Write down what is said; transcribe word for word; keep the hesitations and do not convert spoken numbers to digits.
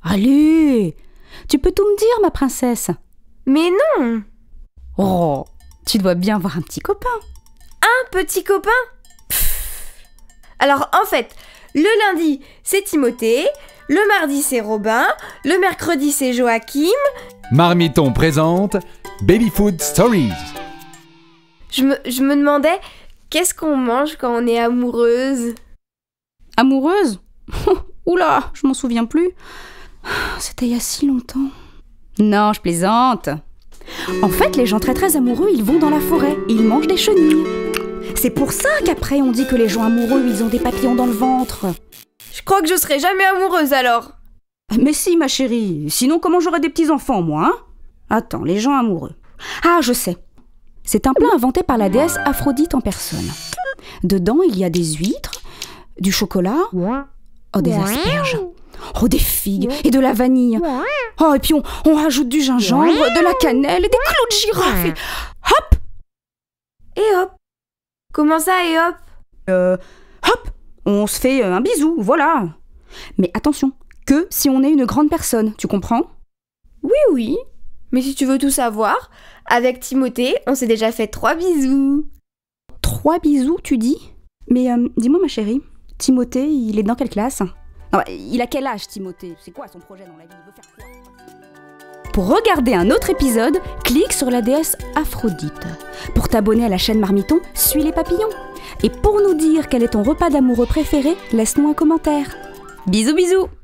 Allez, tu peux tout me dire, ma princesse. Mais non! Oh, tu dois bien avoir un petit copain. Un petit copain? Pfff. Alors en fait, le lundi c'est Timothée, le mardi c'est Robin, le mercredi c'est Joachim. Marmiton présente Baby Food Stories. Je me, je me demandais, qu'est-ce qu'on mange quand on est amoureuse? Amoureuse? Oula, je m'en souviens plus. C'était il y a si longtemps. Non, je plaisante. En fait, les gens très très amoureux, ils vont dans la forêt et ils mangent des chenilles. C'est pour ça qu'après on dit que les gens amoureux, ils ont des papillons dans le ventre. Je crois que je serai jamais amoureuse alors. Mais si, ma chérie. Sinon, comment j'aurais des petits-enfants, moi, hein? Attends, les gens amoureux. Ah, je sais. C'est un plat inventé par la déesse Aphrodite en personne. Dedans, il y a des huîtres, du chocolat, oh, des asperges, oh, des figues et de la vanille. Oh, et puis on, on rajoute du gingembre, de la cannelle et des clous de girafe. Et hop! Et hop! Comment ça, et hop? Euh, hop! On se fait un bisou, voilà. Mais attention, que si on est une grande personne, tu comprends? Oui, oui. Mais si tu veux tout savoir, avec Timothée, on s'est déjà fait trois bisous. Trois bisous, tu dis? Mais euh, dis-moi, ma chérie, Timothée, il est dans quelle classe? Non, il a quel âge, Timothée? C'est quoi son projet dans la vie? Il veut faire quoi? Pour regarder un autre épisode, clique sur la déesse Aphrodite. Pour t'abonner à la chaîne Marmiton, suis les papillons. Et pour nous dire quel est ton repas d'amoureux préféré, laisse-nous un commentaire. Bisous bisous!